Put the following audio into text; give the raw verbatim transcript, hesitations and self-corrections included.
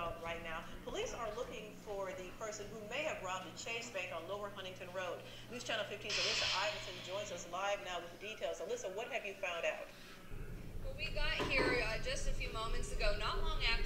about right now. Police are looking for the person who may have robbed a Chase Bank on Lower Huntington Road. News Channel fifteen's Alyssa Iverson joins us live now with the details. Alyssa, what have you found out? Well, we got here uh, just a few moments ago, not long after